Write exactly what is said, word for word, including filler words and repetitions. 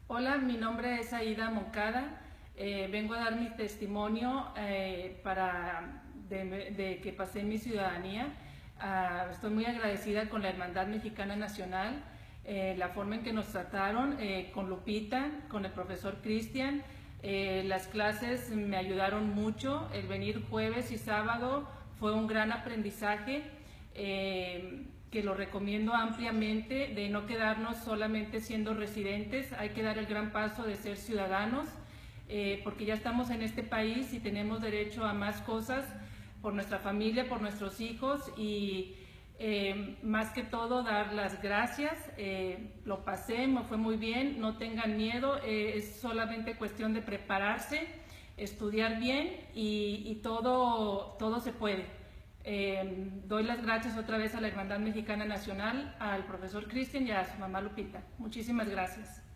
Hola, mi nombre es Aida Moncada. Eh, vengo a dar mi testimonio eh, para de, de que pasé mi ciudadanía. Ah, estoy muy agradecida con la Hermandad Mexicana Nacional, eh, la forma en que nos trataron, eh, con Lupita, con el profesor Cristian. Eh, las clases me ayudaron mucho. El venir jueves y sábado fue un gran aprendizaje. Eh, que lo recomiendo ampliamente, de no quedarnos solamente siendo residentes. Hay que dar el gran paso de ser ciudadanos, eh, porque ya estamos en este país y tenemos derecho a más cosas por nuestra familia, por nuestros hijos y eh, más que todo dar las gracias. Eh, lo pasé, me fue muy bien, no tengan miedo, eh, es solamente cuestión de prepararse, estudiar bien y, y todo, todo se puede. Eh, doy las gracias otra vez a la Hermandad Mexicana Nacional, al profesor Cristian y a su mamá Lupita. Muchísimas gracias.